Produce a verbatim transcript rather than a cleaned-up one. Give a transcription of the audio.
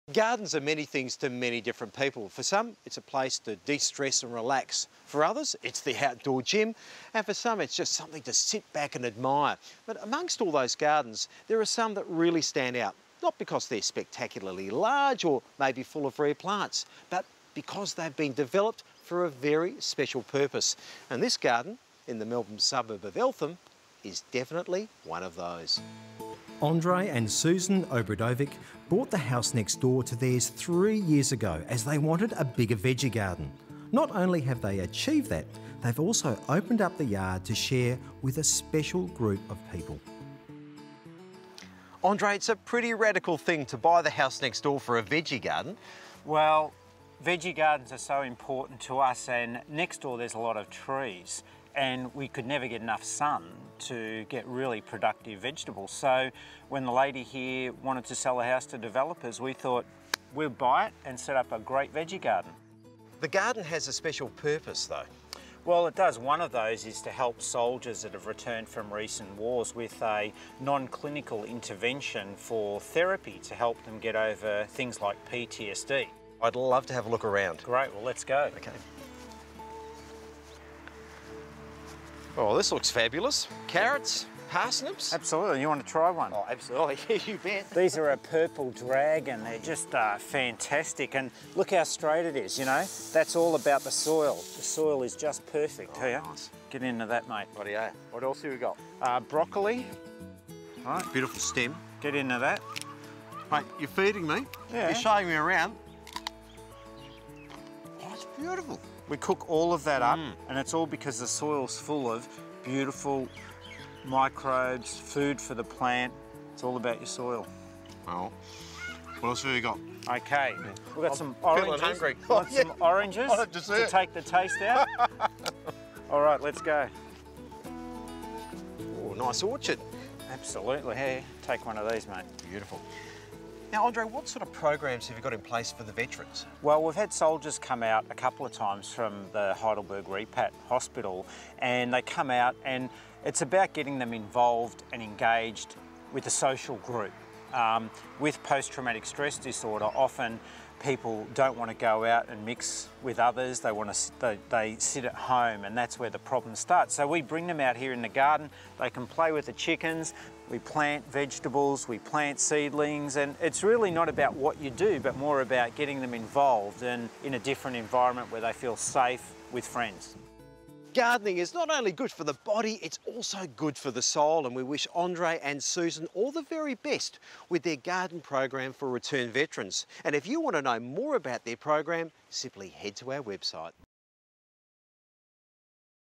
Gardens are many things to many different people. For some, it's a place to de-stress and relax. For others, it's the outdoor gym. And for some, it's just something to sit back and admire. But amongst all those gardens, there are some that really stand out. Not because they're spectacularly large or maybe full of rare plants, but because they've been developed for a very special purpose. And this garden, in the Melbourne suburb of Eltham, is definitely one of those. Andre and Susan Obradovic bought the house next door to theirs three years ago as they wanted a bigger veggie garden. Not only have they achieved that, they've also opened up the yard to share with a special group of people. Andre, it's a pretty radical thing to buy the house next door for a veggie garden. Well, veggie gardens are so important to us, and next door there's a lot of trees, and we could never get enough sun to get really productive vegetables. So when the lady here wanted to sell the house to developers, we thought we'll buy it and set up a great veggie garden. The garden has a special purpose though. Well, it does. One of those is to help soldiers that have returned from recent wars with a non-clinical intervention for therapy to help them get over things like P T S D. I'd love to have a look around. Great, well let's go. Okay. Oh, this looks fabulous. Carrots, parsnips. Absolutely, you want to try one? Oh, absolutely, you bet. These are a purple dragon. They're just uh, fantastic, and look how straight it is, you know? That's all about the soil. The soil is just perfect Oh, here. nice. Get into that, mate. Rightio. What else have we got? Uh, broccoli. All right, Beautiful stem. get into that. Mate, you're feeding me. Yeah. You're showing me around. Oh, it's beautiful. We cook all of that up, Mm. and it's all because the soil's full of beautiful microbes, food for the plant. It's all about your soil. Well, what else have we got? Okay, we've got I'm some feeling oranges. hungry. Want Oh, yeah. some oranges On a to dessert. take the taste out? All right, let's go. Oh, nice orchard. Absolutely, here, take one of these, mate. Beautiful. Now, Andre, what sort of programs have you got in place for the veterans? Well, we've had soldiers come out a couple of times from the Heidelberg Repat Hospital, and they come out and it's about getting them involved and engaged with the social group. Um, with post-traumatic stress disorder, often people don't want to go out and mix with others. They want to they, they sit at home, and that's where the problem starts. So we bring them out here in the garden. They can play with the chickens. We plant vegetables, we plant seedlings, and it's really not about what you do, but more about getting them involved and in a different environment where they feel safe with friends. Gardening is not only good for the body, it's also good for the soul, and we wish Andre and Susan all the very best with their garden program for returned veterans. And if you want to know more about their program, simply head to our website.